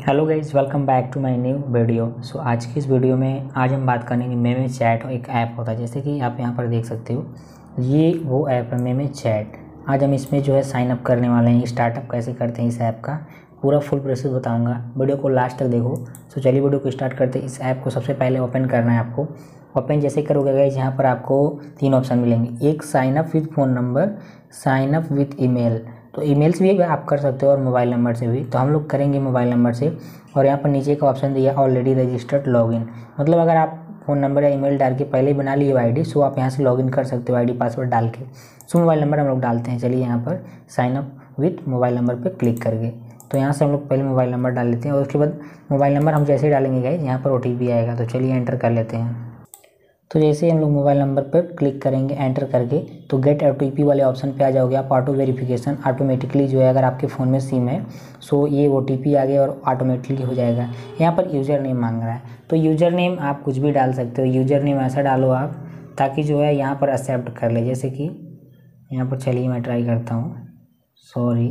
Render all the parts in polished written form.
Hello guys, welcome back to my new video. So आज की इस वीडियो में आज हम बात करेंगे मेमे चैट। एक ऐप होता है, जैसे कि आप यहाँ पर देख सकते हो, ये वो ऐप है मेमे चैट। आज हम इसमें जो है साइन अप करने वाले हैं। स्टार्टअप कैसे करते हैं इस ऐप का पूरा फुल प्रोसेस बताऊंगा, वीडियो को लास्ट तक देखो। सो चलिए वीडियो को स्टार्ट करते हैं। इस ऐप को सबसे पहले ओपन करना है आपको। ओपन जैसे करोगे गाइज, यहाँ पर आपको तीन ऑप्शन मिलेंगे। एक sign up with phone number, sign up with email. तो ईमेल से भी आप कर सकते हो और मोबाइल नंबर से भी। तो हम लोग करेंगे मोबाइल नंबर से। और यहाँ पर नीचे का ऑप्शन दिया ऑलरेडी रजिस्टर्ड लॉगिन, मतलब अगर आप फ़ोन नंबर या ईमेल डाल के पहले ही बना लिए हो आईडी, सो आप यहाँ से लॉगिन कर सकते हो आईडी पासवर्ड डाल के। सो मोबाइल नंबर हम लोग डालते हैं। चलिए यहाँ पर sign up with mobile number पर क्लिक करके, तो यहाँ से हम लोग पहले मोबाइल नंबर डाल लेते हैं। और उसके बाद मोबाइल नंबर हम जैसे ही डालेंगे गाइस, यहाँ पर OTP आएगा। तो चलिए एंटर कर लेते हैं। तो जैसे ही हम लोग मोबाइल नंबर पर क्लिक करेंगे एंटर करके, तो गेट OTP वाले ऑप्शन पे आ जाओगे आप। ऑटो वेरिफिकेशन ऑटोमेटिकली जो है, अगर आपके फ़ोन में सिम है सो ये OTP आ गया और ऑटोमेटिकली हो जाएगा। यहाँ पर यूज़र नेम मांग रहा है, तो यूज़र नेम आप कुछ भी डाल सकते हो। यूज़र नेम ऐसा डालो आप ताकि जो है यहाँ पर एक्सेप्ट कर ले। जैसे कि यहाँ पर चलिए मैं ट्राई करता हूँ, सॉरी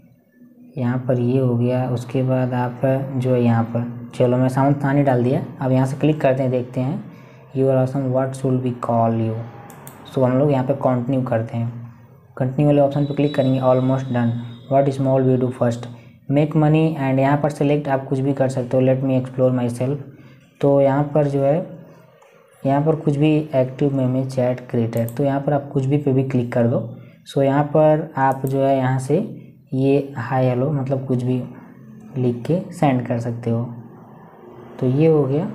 यहाँ पर ये हो गया। उसके बाद आप जो है यहाँ पर, चलो मैं सामने डाल दिया। अब यहाँ से क्लिक करते हैं, देखते हैं you are awesome what should be call you. So हम लोग यहाँ पे कंटिन्यू करते हैं। कंटिन्यू वाले ऑप्शन पे क्लिक करेंगे। Almost done, what small we do first, make money. And यहाँ पर सेलेक्ट आप कुछ भी कर सकते हो। Let me explore my self. तो यहाँ पर जो है, यहाँ पर कुछ भी एक्टिव मेमे चैट क्रिएटर, तो यहाँ पर आप कुछ भी पे भी क्लिक कर दो। सो यहाँ पर आप जो है यहाँ से ये हाय हेलो मतलब कुछ भी लिख के सेंड कर सकते हो। तो ये हो गया।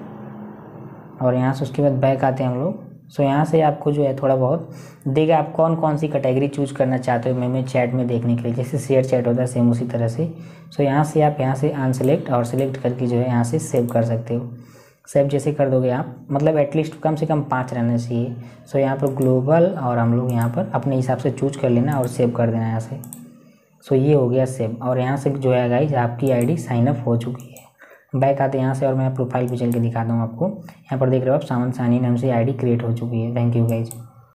और यहाँ से उसके बाद बैक आते हैं हम लोग। सो यहाँ से आपको जो है थोड़ा बहुत देगा, आप कौन कौन सी कैटेगरी चूज करना चाहते हो मेमे चैट में देखने के लिए। जैसे शेयर चैट होता है सेम उसी तरह से। सो यहाँ से आप यहाँ से अनसेलेक्ट और सेलेक्ट करके जो है यहाँ से सेव कर सकते हो। सेव जैसे कर दोगे आप, मतलब एटलीस्ट कम से कम 5 रहना चाहिए। सो यहाँ पर ग्लोबल, और हम लोग यहाँ पर अपने हिसाब से चूज कर लेना और सेव कर देना यहाँ से। सो ये हो गया सेव। और यहाँ से जो है गाइज आपकी आईडी साइन अप हो चुकी है। बैक आते हैं यहाँ से और मैं प्रोफाइल पे चल के दिखाता हूँ आपको। यहाँ पर देख रहे हो आप, सावन सानी नाम से आईडी क्रिएट हो चुकी है। Thank you guys.